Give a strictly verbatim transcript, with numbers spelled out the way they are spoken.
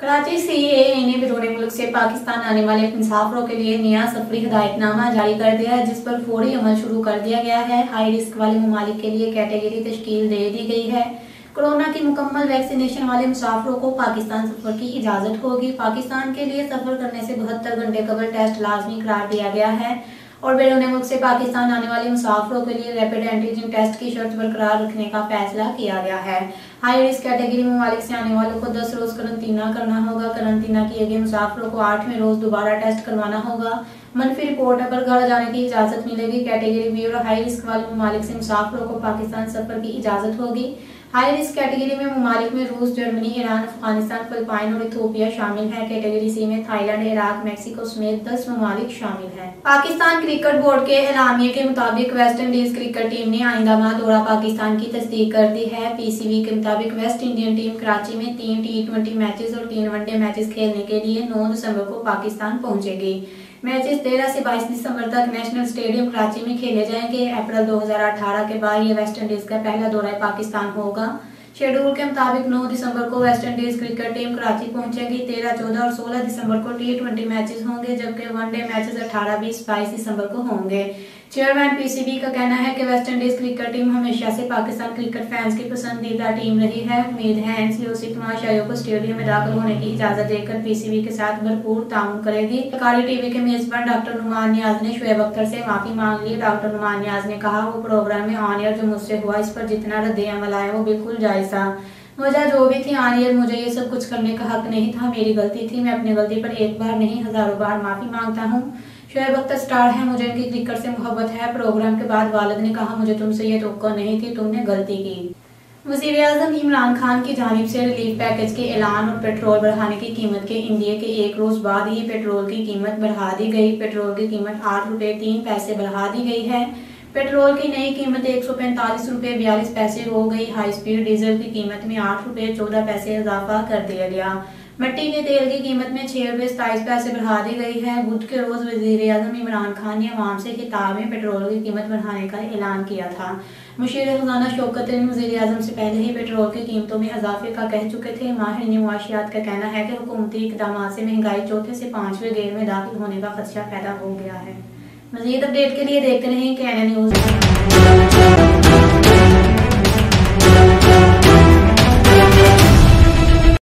Karachi CAA ने बैरून मुल्क से पाकिस्तान आने वाले मुसाफिरों के लिए नया सफरी हिदायतनामा जारी कर दिया है, जिस पर फौरी अमल शुरू कर दिया गया है। हाई रिस्क वाले ममालिक के लिए कैटेगरी तश्कील दे दी गई है। कोरोना की मुकम्मल वैक्सीनेशन वाले मुसाफिरों को पाकिस्तान सफर की इजाजत होगी। पाकिस्तान के लिए सफर करने से बहत्तर घंटे कबल टेस्ट लाजमी करार दिया गया है और बैरून मुल्क से पाकिस्तान आने वाले मुसाफिरों के लिए रैपिड एंटीजन टेस्ट की शर्त बरकरार रखने का फैसला किया गया है। हाई रिस्क कैटेगरी ममालिक से आने वालों को दस रोज करंतना करना होगा। करंतना किए गए मुसाफिरों को आठवें रोज दोबारा टेस्ट करवाना होगा। मनफी रिपोर्ट पर घर जाने की इजाजत मिलेगी। कैटेगरी बी और हाई रिस्क वाले ममालिक से मुसाफिरों को पाकिस्तान सफर की इजाजत होगी। हाई रिस्क कैटेगरी में ममालिक में रूस, जर्मनी, ईरान, अफगानिस्तान, फिलिपाइन और इथियोपिया शामिल है। कैटेगरी सी में थाईलैंड, इराक, मैक्सिको समेत दस ममालिक शामिल हैं। पाकिस्तान क्रिकेट बोर्ड के एलामिये के मुताबिक वेस्ट इंडीज क्रिकेट टीम ने आइंदा माह दौरा पाकिस्तान की तस्दीक कर दी है। पीसीबी के मुताबिक वेस्ट इंडियन टीम कराची में तीन टी ट्वेंटी मैचेस और तीन वनडे मैचेस खेलने के लिए नौ दिसंबर को पाकिस्तान पहुंचेगी। मैचेस तेरह से बाईस दिसंबर तक नेशनल स्टेडियम कराची में खेले जाएंगे। अप्रैल दो हज़ार अठारह के बाद ये वेस्ट इंडीज का पहला दौरा पाकिस्तान होगा। शेड्यूल के मुताबिक नौ दिसंबर को West Indies cricket team Karachi पहुंचेगी। तेरह, चौदह और सोलह दिसंबर को टी ट्वेंटी मैचेस होंगे, जबकि वनडे मैचेस अठारह, बीस, बाईस दिसंबर को होंगे। चेयरमैन पीसीबी का कहना है कि वेस्ट इंडीज क्रिकेट टीम हमेशा से पाकिस्तान क्रिकेट फैंस की पसंदीदा टीम रही है। उम्मीद है एनसीओसी तमाशाइयों को स्टेडियम में दाखिल होने की इजाजत देकर पीसीबी के साथ भरपूर ताउन करेगी। सरकारी टीवी के मेजबान डॉक्टर नुमान नियाज ने शुएब अख्तर से माफी मांग ली। डॉक्टर नुमान नियाज ने कहा, वो प्रोग्राम में ऑन एयर जो मुझसे हुआ, इस पर जितना रद्द अमल आया वो बिल्कुल जायज था। वजह जो भी थी ऑन एयर मुझे ये सब कुछ करने का हक नहीं था, मेरी गलती थी। मैं अपनी गलती पर एक बार नहीं हजारों बार माफी मांगता हूँ। शुएब अख्तर स्टार है, मुझे इनकी क्रिकेट से मोहब्बत है। प्रोग्राम के बाद वालिद ने कहा, मुझे तुमसे ये तवक्को नहीं थी, तुमने गलती की। वज़ीर-ए-आज़म इमरान खान की जानिब से रिलीफ पैकेज के ऐलान और पेट्रोल बढ़ाने की कीमत के इंडिया के एक रोज बाद ही पेट्रोल की कीमत बढ़ा दी गई। पेट्रोल की कीमत आठ रुपए तीन पैसे बढ़ा दी गई है। पेट्रोल की नई कीमत एक सौ पैंतालीस रुपए बयालीस पैसे हो गई। हाई स्पीड डीजल की कीमत में आठ रुपए चौदह पैसे इजाफा कर दिया गया। मिट्टी के तेल की कीमत में छह रुपए सताईस पैसे बढ़ा दी गई है। बुध के रोज वज़ीर-ए-आज़म इमरान खान ने अवाम से खिताब में पेट्रोल की कीमत बढ़ाने का ऐलान किया था। मुशीर खजाना शौकत अली वज़ीर-ए-आज़म से पहले ही पेट्रोल की कीमतों में इजाफे का कह चुके थे। माहिरीन मुआशियात का कहना है कि हुकूमती इक़दाम से महंगाई चौथे से पांचवें गेड़ में दाखिल होने का खदशा पैदा हो गया है। मज़ीद अपडेट के लिए देखते रहें के एन एन न्यूज़।